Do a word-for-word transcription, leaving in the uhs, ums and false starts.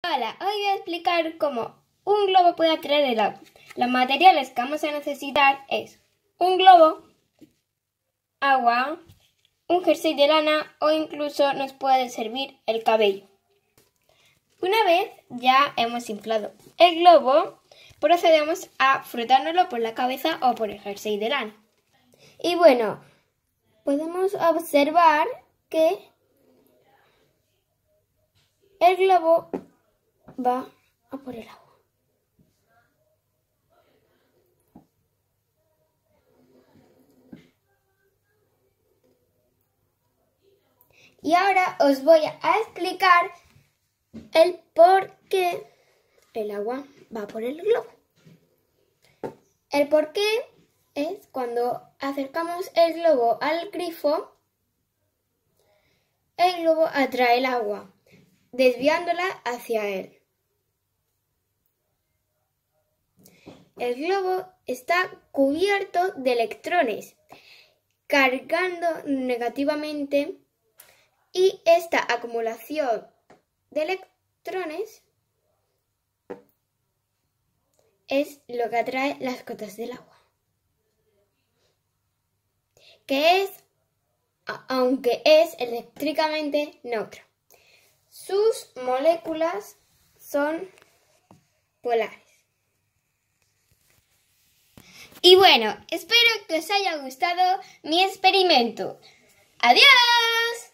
Hola, hoy voy a explicar cómo un globo puede atraer el agua. Los materiales que vamos a necesitar es un globo, agua, un jersey de lana o incluso nos puede servir el cabello. Una vez ya hemos inflado el globo, procedemos a frotárnoslo por la cabeza o por el jersey de lana. Y bueno, podemos observar que el globo va a por el agua. Y ahora os voy a explicar el por qué el agua va por el globo. El por qué es cuando acercamos el globo al grifo, el globo atrae el agua, desviándola hacia él. El globo está cubierto de electrones, cargando negativamente, y esta acumulación de electrones es lo que atrae las gotas del agua, que es, aunque es eléctricamente neutro. Sus moléculas son polares. Y bueno, espero que os haya gustado mi experimento. ¡Adiós!